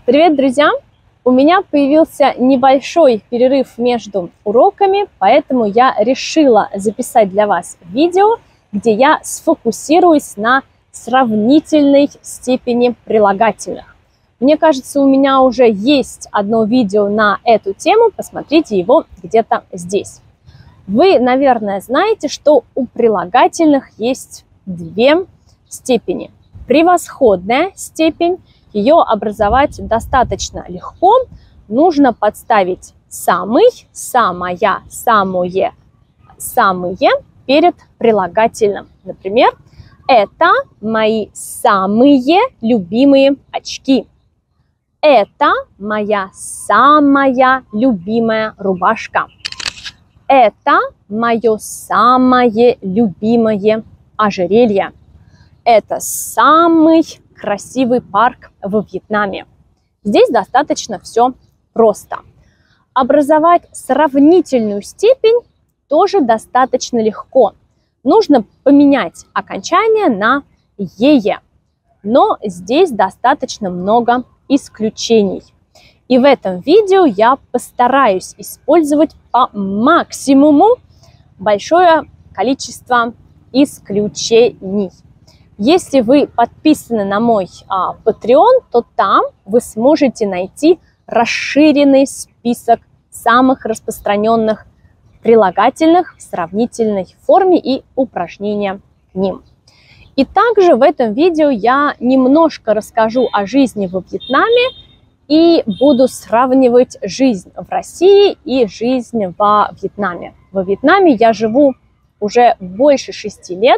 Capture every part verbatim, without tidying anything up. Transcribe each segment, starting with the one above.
Привет, друзья! У меня появился небольшой перерыв между уроками, поэтому я решила записать для вас видео, где я сфокусируюсь на сравнительной степени прилагательных. Мне кажется, у меня уже есть одно видео на эту тему, посмотрите его где-то здесь. Вы, наверное, знаете, что у прилагательных есть две степени. Превосходная степень. Ее образовать достаточно легко. Нужно подставить самый, самая, самое, самые перед прилагательным. Например, это мои самые любимые очки. Это моя самая любимая рубашка. Это мое самое любимое ожерелье. Это самый красивый парк во Вьетнаме. Здесь достаточно все просто. Образовать сравнительную степень тоже достаточно легко. Нужно поменять окончание на «ее». Но здесь достаточно много исключений. И в этом видео я постараюсь использовать по максимуму большое количество исключений. Если вы подписаны на мой а, Patreon, то там вы сможете найти расширенный список самых распространенных прилагательных в сравнительной форме и упражнения к ним. И также в этом видео я немножко расскажу о жизни во Вьетнаме и буду сравнивать жизнь в России и жизнь во Вьетнаме. Во Вьетнаме я живу уже больше шести лет.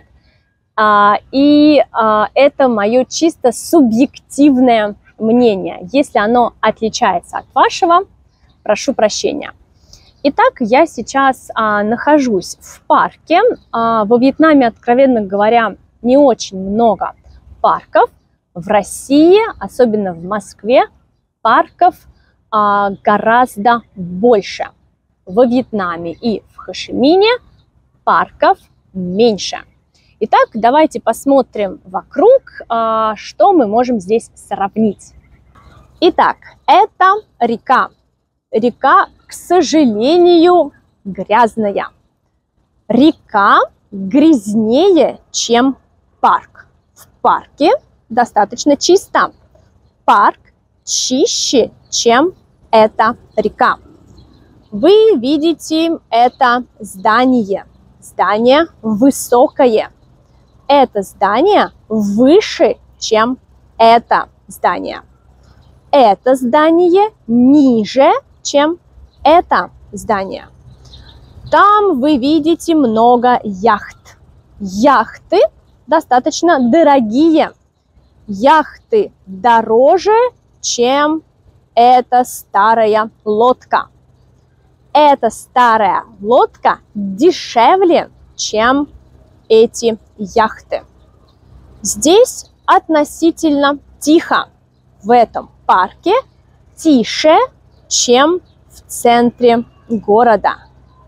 А, и а, это мое чисто субъективное мнение. Если оно отличается от вашего, прошу прощения. Итак, я сейчас а, нахожусь в парке. А, во Вьетнаме, откровенно говоря, не очень много парков. В России, особенно в Москве, парков а, гораздо больше. Во Вьетнаме и в Хошимине парков меньше. Итак, давайте посмотрим вокруг, что мы можем здесь сравнить. Итак, это река. Река, к сожалению, грязная. Река грязнее, чем парк. В парке достаточно чисто. Парк чище, чем эта река. Вы видите это здание. Здание высокое. Это здание выше, чем это здание. Это здание ниже, чем это здание. Там вы видите много яхт. Яхты достаточно дорогие. Яхты дороже, чем эта старая лодка. Эта старая лодка дешевле, чем эти яхты. Здесь относительно тихо. В этом парке тише, чем в центре города.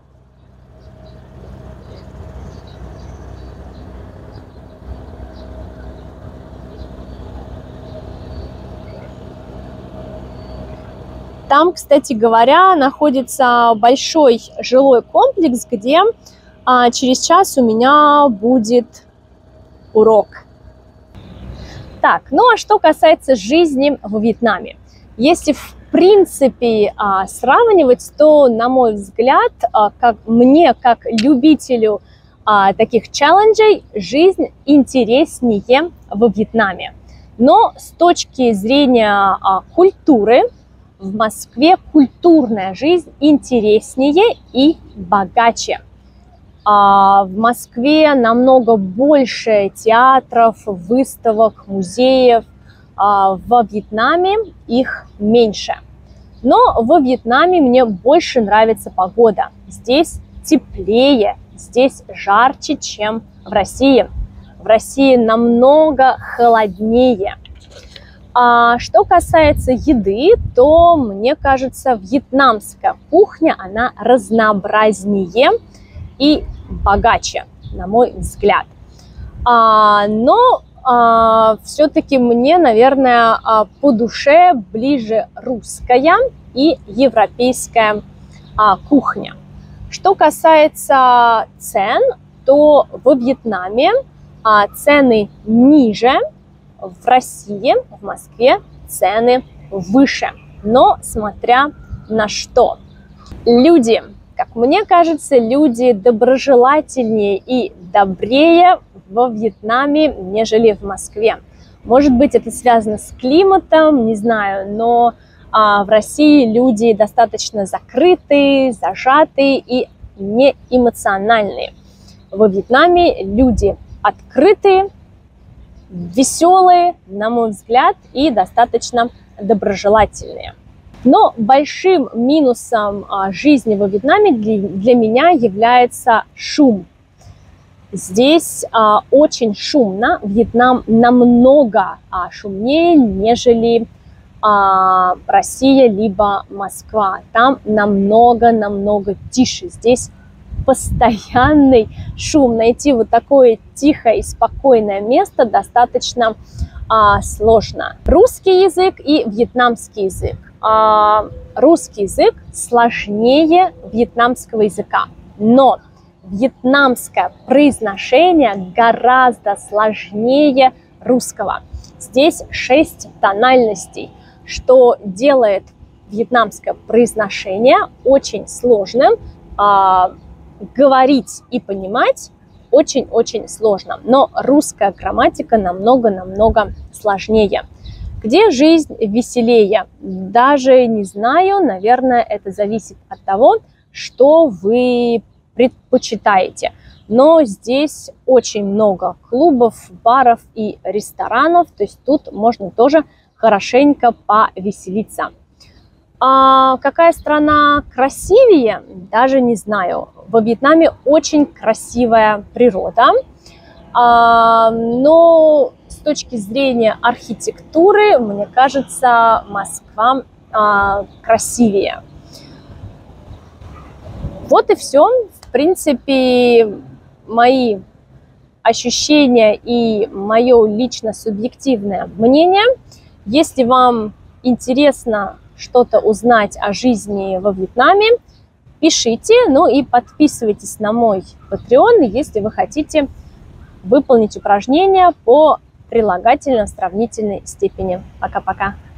Там, кстати говоря, находится большой жилой комплекс, где а, через час у меня будет урок. Так, ну а что касается жизни во Вьетнаме. Если в принципе а, сравнивать, то, на мой взгляд, а, как мне, как любителю а, таких челленджей, жизнь интереснее во Вьетнаме. Но с точки зрения а, культуры, в Москве культурная жизнь интереснее и богаче. А в Москве намного больше театров, выставок, музеев. А во Вьетнаме их меньше. Но во Вьетнаме мне больше нравится погода. Здесь теплее, здесь жарче, чем в России. В России намного холоднее. А что касается еды, то, мне кажется, вьетнамская кухня, она разнообразнее и богаче, на мой взгляд. А, но а, все-таки мне, наверное, а, по душе ближе русская и европейская а, кухня. Что касается цен, то во Вьетнаме а, цены ниже, в России, в Москве цены выше, но смотря на что. Люди, как мне кажется, люди доброжелательнее и добрее во Вьетнаме, нежели в Москве. Может быть, это связано с климатом, не знаю, но а, в России люди достаточно закрытые, зажатые и неэмоциональные. Во Вьетнаме люди открытые, веселые, на мой взгляд, и достаточно доброжелательные. Но большим минусом а, жизни во Вьетнаме для, для меня является шум. Здесь а, очень шумно. Вьетнам намного а, шумнее, нежели а, Россия либо Москва. Там намного-намного тише. Здесь постоянный шум. Найти вот такое тихое и спокойное место достаточно а, сложно. Русский язык и вьетнамский язык. А, русский язык сложнее вьетнамского языка, но вьетнамское произношение гораздо сложнее русского. Здесь шесть тональностей, что делает вьетнамское произношение очень сложным. А, говорить и понимать очень-очень сложно, но русская грамматика намного-намного сложнее. Где жизнь веселее? Даже не знаю, наверное, это зависит от того, что вы предпочитаете. Но здесь очень много клубов, баров и ресторанов, то есть тут можно тоже хорошенько повеселиться. А какая страна красивее? Даже не знаю. Во Вьетнаме очень красивая природа, а, но с точки зрения архитектуры, мне кажется, Москва а, красивее. Вот и все. В принципе, мои ощущения и мое лично субъективное мнение. Если вам интересно что-то узнать о жизни во Вьетнаме, пишите, ну и подписывайтесь на мой Patreon, если вы хотите выполнить упражнения по прилагательно-сравнительной степени. Пока-пока.